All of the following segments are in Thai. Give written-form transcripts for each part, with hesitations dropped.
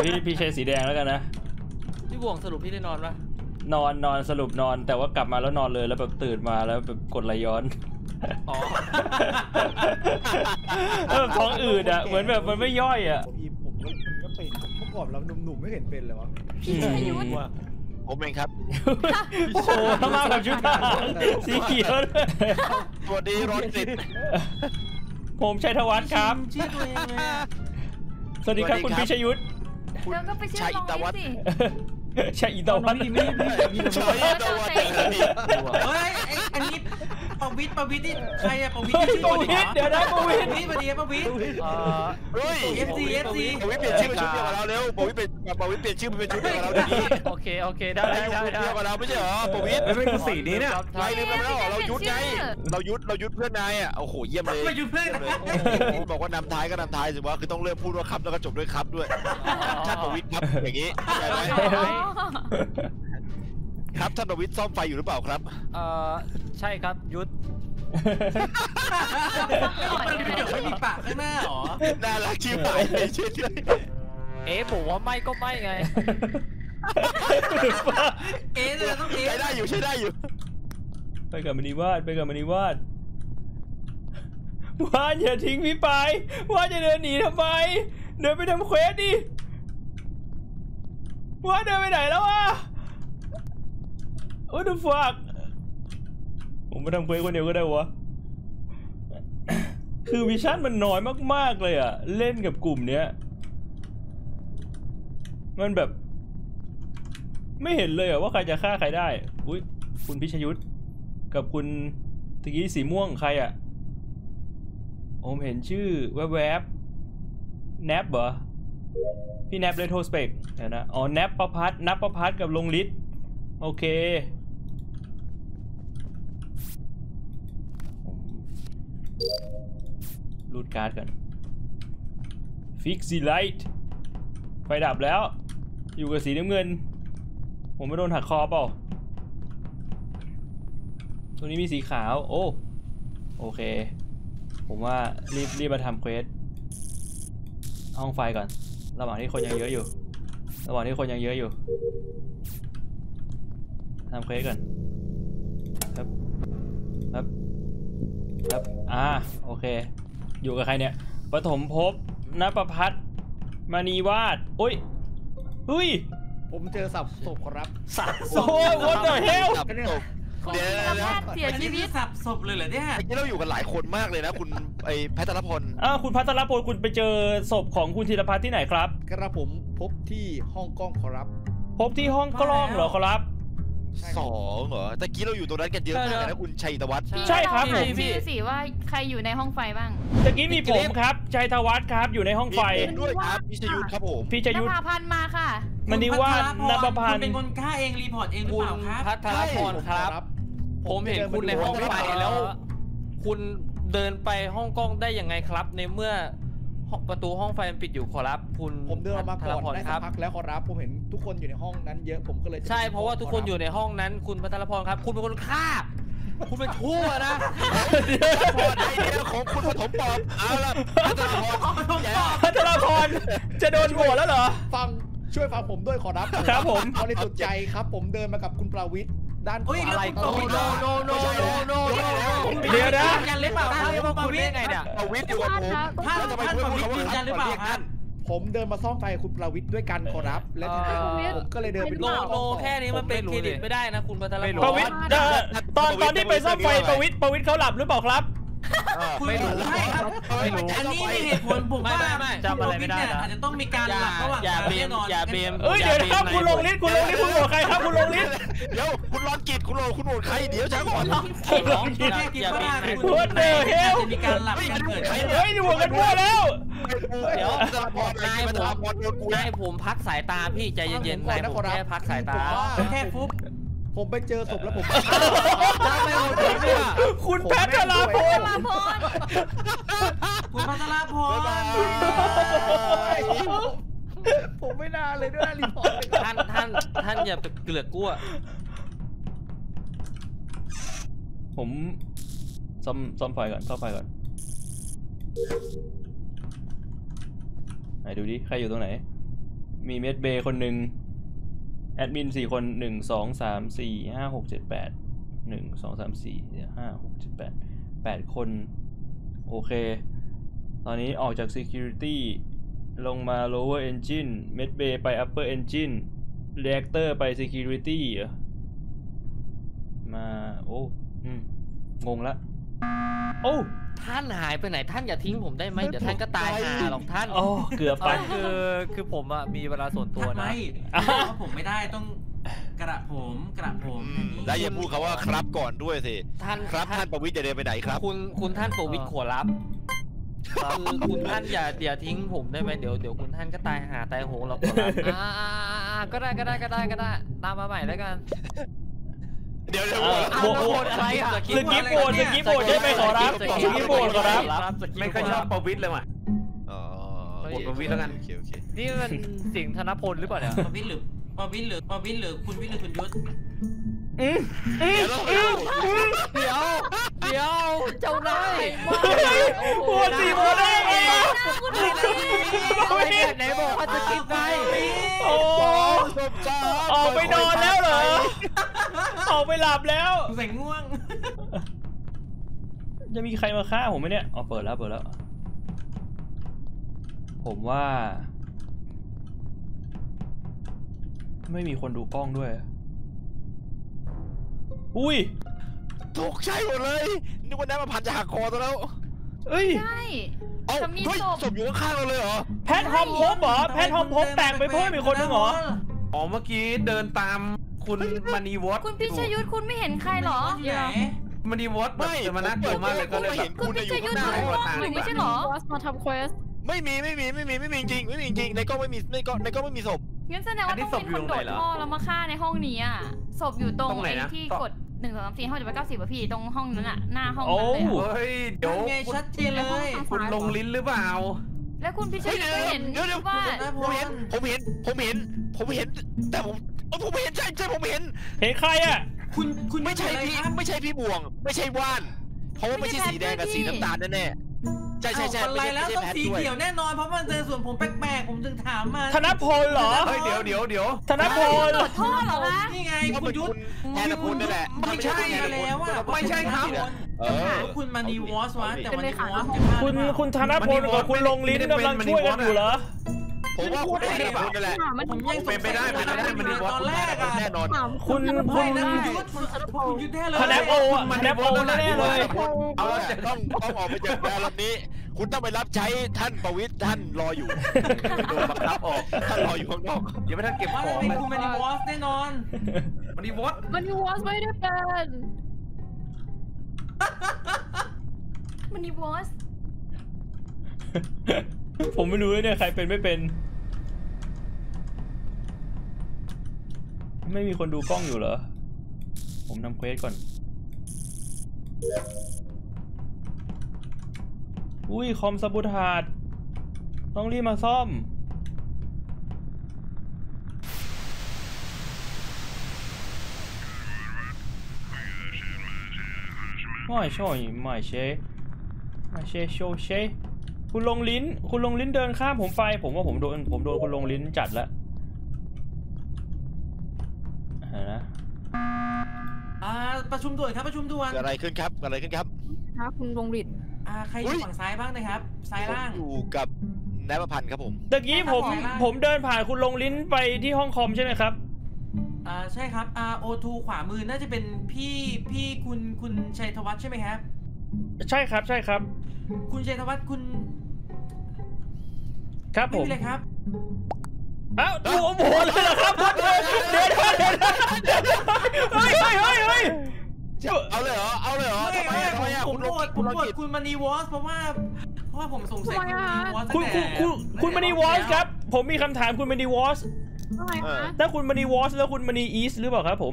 พี่ใช้สีแดงแล้วกันนะพี่บ่วงสรุปพี่ได้นอนปะนอนสรุปนอนแต่ว่ากลับมาแล้วนอนเลยแล้วแบบตื่นมาแล้วแบบกดไหลย้อนอ๋อท้องอืดอ่ะเหมือนแบบมันไม่ย่อยอ่ะผมก็เป็นเมื่อก่อนเราหนุ่มๆไม่เห็นเป็นเลยวะพี่ชยุทธผมเองครับโอ้โหทำมาแบบชุดทหารสีเขียวเลยสวัสดีรอนติดผมชัยธวัฒน์ครับชื่อตัวเองเลยสวัสดีครับคุณพิชยุทธแล้วก็ไปชื่อลองลิสิใช่อีตาวันมีชัยตะวันเฮ้ยอันนี้ประวิตรที่ใครอะประวิตรเดี๋ยวนะประวิตรนี่ประเดี๋ยวประวิตรเฮ้ย FC ประวิตรเปลี่ยนชื่อเป็นชุดเดียวกับเราเร็วประวิตรเปลี่ยนชื่อเป็นชุดเดียวกับเราดีโอเคได้เดียวกับเราไม่ใช่เหรอประวิตรไม่เป็นสีนี้เนี่ยใช่ลืมแล้วเรายุดไงเรายุดเพื่อนนายอ่ะโอ้โหเยี่ยมเลยยุดเพื่อนบอกว่านำท้ายก็นำท้ายสิว่าคือต้องเริ่มพูดว่าครับแล้วก็จบด้วยครับด้วยท่านประวิตรครับอย่างนี้ใช่ไหมครับท่านประวิตรซ่อมไฟอยู่หรือเปล่าครับใช่ครับยุทธไม่มีปากข้างหน้าหรอน่ารักชิบหายเลยช่วยบอกว่าไม่ก็ไม่ไงเลยต้องใช้ได้อยู่ไปกับมณีวาดวาดอย่าทิ้งพี่ไปวาดจะเดินหนีทำไมเดินไปทำเควสดิวาดเดินไปไหนแล้ววะโอ้ดูฝากผมไปทำเควสคนเดียวก็ได้วะคือวิชั่นมันน้อยมากๆเลยอะเล่นกับกลุ่มเนี้ยมันแบบไม่เห็นเลยอะว่าใครจะฆ่าใครได้อุ้ยคุณพิชยุทธกับคุณตะกี้สีม่วงใครอะผมเห็นชื่อแวบๆแนบเหรอพี่แนบเรโทรสเปกเดี๋ยวนะอ๋อแนบประพัดกับลงฤทธิ์โอเครูดการ์ดกันฟิกซี่ไลท์ไฟดับแล้วอยู่กับสีน้ำเงินผมไม่โดนหักคอเปล่าตรงนี้มีสีขาวโอเคผมว่ารีบมาทำเควสห้องไฟก่อนระหว่างที่คนยังเยอะอยู่ทำเควสก่อนครับโอเคอยู่กับใครเนี่ยปฐมภพณประพัฒน์มณีวาดเฮ้ยผมเจอสับศพครับโอ้ย what the hell คุณธีรพัฒน์เสียชีวิตสับศพเลยเหรอเนี่ยเมื่อกี้เราอยู่กันหลายคนมากเลยนะคุณไอ้พัทรพลคุณพัทรพลคุณไปเจอศพของคุณธีรพัฒน์ที่ไหนครับครับผมพบที่ห้องกล้องครับพบที่ห้องกล้องเหรอครับ 2เหรอตะกี้เราอยู่ตรงนั้นกันเยอะมากนะคุณชัยธวัฒน์ใช่ครับผมพี่สิว่าใครอยู่ในห้องไฟบ้างตะกี้มีผมครับชัยธวัฒน์ครับอยู่ในห้องไฟด้วยครับพิชยุทธครับผมพิชยุทธนภาพันธ์มาค่ะมณีวาดนภพันธ์เป็นคนฆ่าเองรีพอร์ตเองหรือเปล่าครับพัทรพรครับผมเห็นคุณในห้องไฟแล้วคุณเดินไปห้องกล้องได้ยังไงครับในเมื่อประตูห้องไฟมันปิดอยู่ขอรับผมเดินมาก่อนได้สักพักแล้วขอรับผมเห็นทุกคนอยู่ในห้องนั้นเยอะผมก็เลยใช่เพราะว่าทุกคนอยู่ในห้องนั้นคุณพัทรพรครับคุณเป็นคนฆ่าคุณเป็นชั่วนะพอไอเดียของคุณปฐมปอบเอาละพัทรพรจะโดนโหวตแล้วเหรอช่วยฟังผมด้วยขอรับครับผมบริสุทธิ์ใจครับผมเดินมากับคุณประวิตรด้านขวาอะไรโนเดี๋ยวนะกันหรือเปล่าประวิตรไงเนี่ยประวิตรอยู่กับผมท่านประวิตรยืนยันหรือเปล่าครับผมเดินมาซ่อมไฟคุณประวิตรด้วยกันขอรับและผมก็เลยเดินไปดูโนแค่นี้มันเป็นเครดิตไม่ได้นะคุณพัทรพรประวิตรตอนที่ไปซ่อมไฟประวิตรเขาหลับหรือเปล่าครับไม่รู้ใช่ครับอันนี้มีเหตุผลผมว่าจำอะไรไม่ได้อาจจะต้องมีการหลับระหว่างอย่าเบมเดี๋ยวนะครับคุณลงฤทธิ์คุณโหวตใครครับคุณลงฤทธิ์เดี๋ยวคุณรอนกิจคุณโหวตใครเดี๋ยวช้าก่อนแค่คิดว่าคุณจะมีการหลับกันเกิดขึ้นเฮ้ยโหวตกันมั่วแล้วเดี๋ยวนายผมพักสายตาพี่ใจเย็นๆนายผมแค่พักสายตาแค่ฟุ๊บผมไปเจอศพแล้วผมคุณแพทย์ลาพลคุณพัทรพลผมไม่น่าเลยด้วยรีพอร์ตท่านอย่าเกลือกกลัวผมซ่อมไฟก่อนไหนดูดิใครอยู่ตรงไหนมีเมดเบย์คนหนึ่งแอดมิน4 คน1 2 3 4 5 6 7 8 1 2 3 4 5 6 7 8 8 คนโอเคตอนนี้ออกจาก Security ลงมา Lower Engine Med Bay ไป Upper Engine Reactor ไป Security มาโอ้งงละโอ้ท่านหายไปไหนท่านอย่าทิ้งผมได้ไหมเดี๋ยวท่านก็ตายหาหรอกท่านโอ้เกือบไปคือผมอะมีเวลาส่วนตัวทักไหมนะเพราะผมไม่ได้ต้องกระผมแค่นี้แล้วอย่าพูดคำว่าครับก่อนด้วยสิท่านครับท่านประวิตรจะเดินไปไหนครับคุณท่านประวิตรขอรับคือคุณท่านอย่าทิ้งผมได้ไหมเดี๋ยวคุณท่านก็ตายหาตายโหงหรอกขอรับก็ได้ตามมาใหม่แล้วกันเดี๋ยวโหวตอะไรอ่ะสกิปโหวตใช่ไหมขอรับสกิปโหวตขอรับไม่ค่อยชอบประวิตรเลยว่ะอ๋อโหวตประวิตรแล้วกันโอเคนี่มันเสียงธนพลหรือเปล่าเนี่ยประวิตรหรือคุณวิทย์หรือคุณยุทธเดี๋ยวเจ้านายโหวต4 โหวตได้ไงไหนบอกว่าจะกินไงโอ้ออกไปนอนแล้วเหรอออกไปหลับแล้วใส่ง่วงจะมีใครมาฆ่าผมไหมเนี่ยอ๋อเปิดแล้วผมว่าไม่มีคนดูกล้องด้วยอุ้ยตกใจหมดเลยนึกว่าน้ำมันพันจะหักคอตัวแล้วเอ้ยใช่เอ้าจะมีเฮ้ยศพศพอยู่ข้างๆเราเลยเหรอแพทฮอมพบเหรอแพทฮอมพบแตกไปเพิ่มอีกคนนึงเหรออ๋อเมื่อกี้เดินตามคุณมณีวอตคุณพิชยุทธคุณไม่เห็นใครเหรอที่ไหนมณีวอตแบบเดินมาน่ากลัวมากเลยก็เลยแบบคุณพิชยุทธดูกล้องอยู่ไม่ใช่เหรอมาทำเควสไม่มีจริงในกล้องไม่มีในกล้องไม่มีศพงั้นแสดงว่าต้องมีคนโดดท่อแล้วมาฆ่าในห้องนี้อ่ะศพอยู่ตรงไอ้ที่กด1 2 3 4 5 6 7 8 9 10ป่ะพี่ตรงห้องนั้นอ่ะหน้าห้องนั้นเลยเฮ้ยเดี๋ยวไงชัดเจนเลยคุณลงลิ้นหรือเปล่าแล้วคุณพิชยุทธก็เห็นเดี๋ยวว่าผมเห็นแต่ผมไม่เห็นใช่ผมเห็นเห็นใครอ่ะคุณไม่ใช่พี่บวงไม่ใช่ว่านเพราะว่าไม่ใช่สีแดงกับสีน้ำตาลแน่ใช่อะไรไม่แล้วใช่ต้องแพทสีด้วยเขียวแน่นอนเพราะมันเจอส่วนผมแปลกๆผมจึงถามมาธนพลเหรอเฮ้ยเดี๋ยวธนพลโดดท่อเหรอคะนี่ไงก็คุเป็ณนยุทธคุณแทนคุณนั่นแหละไม่ใช่แล้วอ่ะไม่ใช่ครับคุณมานีวอสวะแต่วันนี้วอสคุณธนพลกับคุณลงลิ้นกำลังช่วยกันอยู่เหรอผมว่าคุณแทนคุณนั่นแหละผมยังเป็นไปได้มันนีวอตตอนแรกอ่ะแน่นอนคุณไม่นะคุณยุทธแท้เลยธนโออ่ะธนโอแน่เลยเอาละต้องออกไปจากแบรนด์ลำนี้ คุณต้องไปรับใช้ท่านประวิตรท่านรออยู่โดนบังคับออกท่านรออยู่ข้างนอกยังไม่ทันเก็บว่าของเป็นเลยคุณมานีวอสแน่นอนมณีวอตมันวอสไม่ได้เป็นมันวอสผมไม่รู้เลยเนี่ยใครเป็นไม่เป็น ไม่มีคนดูกล้องอยู่เหรอผมทำเควสก่อนอุ้ยคอมซับบูทาดต้องรีบมาซ่อมไม่ใช่โชเชคุณลงลิ้นเดินข้ามผมไปผมว่าผมโดนคุณลงลิ้นจัดแล้วนะประชุมด่วนครับประชุมด่วนเกิดอะไรขึ้นครับครับคุณวงฤทธิ์ใครอยู่ฝั่งซ้ายบ้างนะครับซ้ายผมล่างอยู่กับนายประพันธ์ครับผมตะกี้ผมเดินผ่านคุณลงลิ้นไปที่ห้องคอมใช่ไหมครับใช่ครับO2 ขวามือน่าจะเป็นพี่คุณชัยธวัฒน์ใช่ไหมครับใช่ครับคุณชัยธวัฒน์คุณครับไม่ผมมีเลยครับอ้าวโอ้โหเลยเหรอครับเดี๋ยวเฮ้ยเอาเลยเหรอทำไมอ่ะผมโหวตคุณมานีวอสเพราะว่าผมสงสัยคุณมานีวอสคุณมณีวอสครับผมมีคำถามคุณมณีวอสอะไรคะถ้าคุณมณีวอสแล้วคุณมณีอีสหรือเปล่าครับผม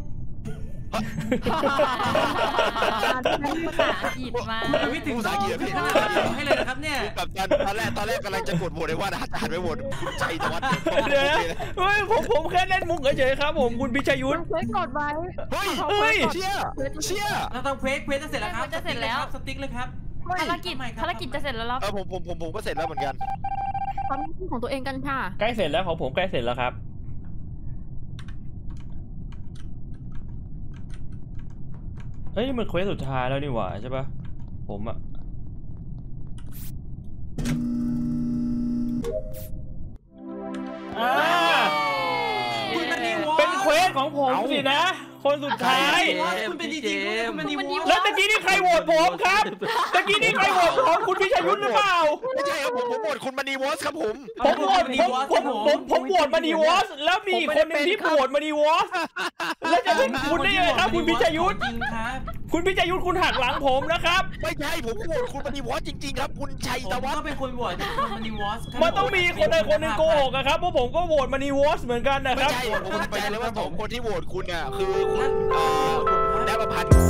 ภาษาอังกฤษมาวิถึงต้องให้เลยนะครับเนี่ยแบบตอนแรกกำลังจะกดโหวตเลยว่าจะหันไปโหวตคุณชัยธวัฒน์เดี๋ยวนะเฮ้ยผมแค่เล่นมุกเฉยๆครับผมคุณพิชยุทธเควสกดไว้เฮ้ยเชี่ยเราทำเควสจะเสร็จแล้วครับสติ๊กเลยครับภารกิจจะเสร็จแล้วครับผมก็เสร็จแล้วเหมือนกันทำหน้าที่ของตัวเองกันค่ะใกล้เสร็จแล้วของผมใกล้เสร็จแล้วครับเฮ้ยนี่มันเควสสุดท้ายแล้วนี่หว่าใช่ปะผมอะคุณมันนี่วอเป็นเควสของผมสินะ คนสุดท้ายคุณเป็นจริงๆคุณมันนี่วอแล้วตะกี้นี่ใครโหวตผมครับตะกี้นี่ใครโหวตผมคุณพิชยุทธหรือเปล่าไม่ใช่ครับผมโหวตคุณมณีวอสครับผมผมโหวตผมโหวตมานีวอสแล้วมีอีกคนหนึ่งที่โหวตมานีวอสแล้วจะเป็นคุณได้ยังไงครับคุณพิชยุทธจริงครับคุณพิชยุทธคุณหักหลังผมนะครับไม่ใช่ผมโหวตคุณมณีวอสจริงๆครับคุณชัยผมตวัฒก็น์เป็นคนโหวตคุณมันนี่วอสมันต้องมีคนใดคนหนึ่งโกหกอะครับเพราะผมก็โหวตมานีวอสเหมือนกันนะคไม่รับใช่ผมเข้าใจเลยว่าสองคนที่โหวตคุณอ่ะคือคุณคุณได้ประพันธ์